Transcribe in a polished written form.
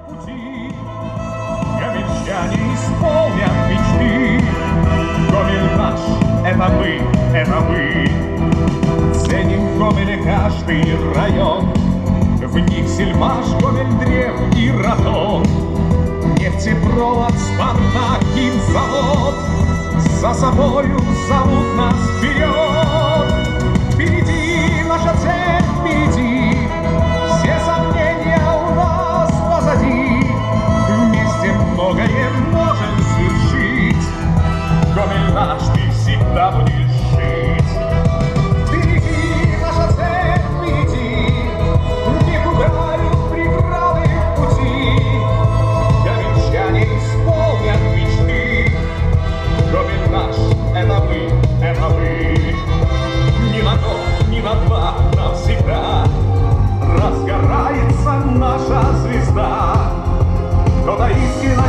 пути. Гомельчане исполнят мечты. Гомель наш, это мы, это мы. Ценим в Гомеле каждый район. В них сельмаш, Гомель, древний радон. Нефтепровод, Спартак, завод за собою зовут нас вперед. Впереди наша цель, впереди. Все сомнения у нас позади. Вместе многое можем свершить. Гомель наш, ты всегда будешь жить. Впереди наша цель, впереди. Не пугают преграды в пути. Гомельчане исполнят мечты. Гомель наш, это мы, это мы. Ни на год, ни на два, навсегда разгорается наша звезда. Кто-то искренне